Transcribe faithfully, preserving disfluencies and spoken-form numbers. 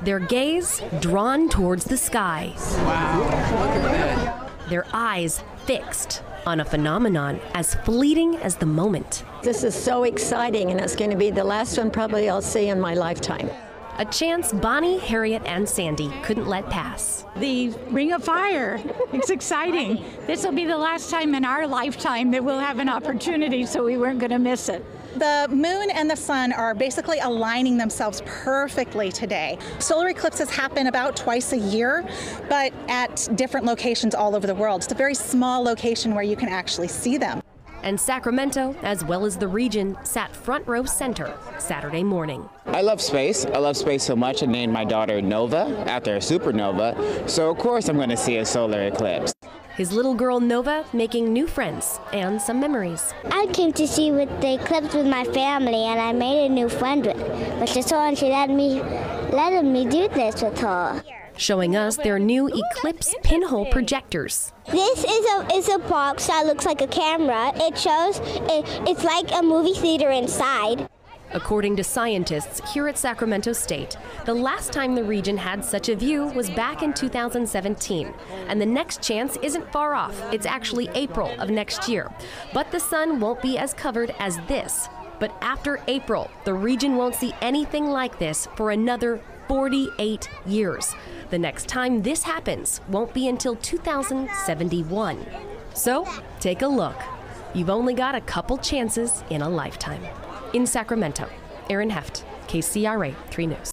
their gaze drawn towards the sky. Wow, look at that. Their eyes fixed on a phenomenon as fleeting as the moment. This is so exciting, and it's going to be the last one probably I'll see in my lifetime. A chance Bonnie, Harriet, and Sandy couldn't let pass. The Ring of Fire. It's exciting. This will be the last time in our lifetime that we'll have an opportunity, so we weren't going to miss it. The moon and the sun are basically aligning themselves perfectly today. Solar eclipses happen about twice a year, but at different locations all over the world. It's a very small location where you can actually see them. And Sacramento, as well as the region, sat front row center Saturday morning. I love space. I love space so much I named my daughter Nova after a supernova, so of course I'm going to see a solar eclipse. His little girl Nova making new friends and some memories. I came to see with the eclipse with my family, and I made a new friend with Mister So, and she let me, let me do this with her. Showing us their new eclipse pinhole projectors. This is a is a box that looks like a camera. It shows it, it's like a movie theater inside. According to scientists here at Sacramento State, the last time the region had such a view was back in two thousand seventeen, and the next chance isn't far off. It's actually April of next year. But the sun won't be as covered as this. But after April, the region won't see anything like this for another forty-eight years. The next time this happens won't be until two thousand seventy-one. So take a look. You've only got a couple chances in a lifetime. In Sacramento, Erin Heft, K C R A three News.